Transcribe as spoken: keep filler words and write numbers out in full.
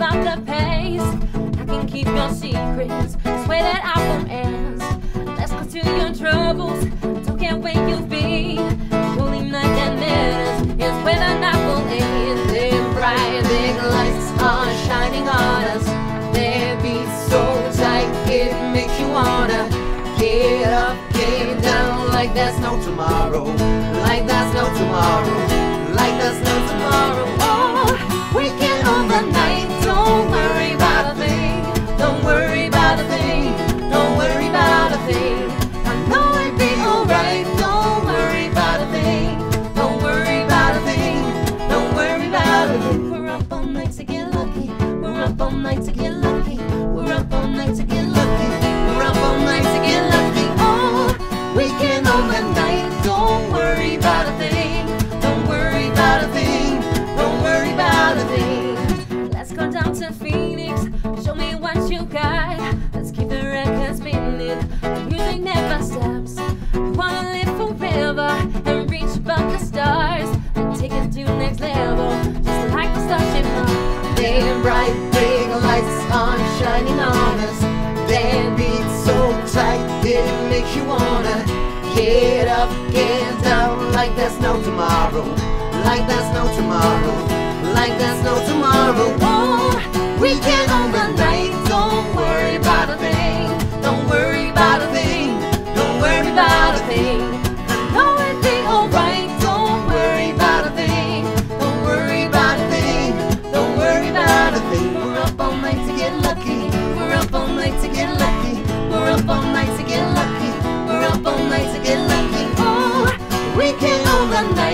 up the pace. I can keep your secrets, swear that I won't ask. Let's go to your troubles, don't care where you've been. The only night that matters is when the night will end. Them bright big lights are shining on us. Their beats so tight, it makes you wanna get up, get down like there's no tomorrow. Like there's no tomorrow. Like there's no tomorrow. Oh, we can own the night. Don't worry about a thing. Don't worry about a thing. Don't worry about a thing. I know it'd be alright. Don't worry about a thing. Don't worry about a thing. Don't worry about a thing. We're up all night to get lucky. We're up all night to get lucky. We're up all night to get lucky. We're up all night to get lucky. Oh, we can own the night. Don't worry about a thing. Don't worry about a thing. Don't worry about a thing. Let's go down to Phoenix. Show me what you got. Let's keep the record spinning. The music never stops. We wanna live forever and reach above the stars and take it to the next level, just like the Starship Mars. Them bright big lights are shining on us. Their beats so tight it makes you wanna get up, get down like there's no tomorrow. Like there's no tomorrow. Like there's no tomorrow. Oh, we can own the night. Don't worry about a thing. Don't worry about a thing. Don't worry about a thing. I know it'd be alright. Don't worry about a thing. Don't worry about a thing. Don't worry about a thing. We're up all night to get lucky. We're up all night to get lucky. We're up all night to get lucky. We're up all night to get lucky. Oh, we can own the night.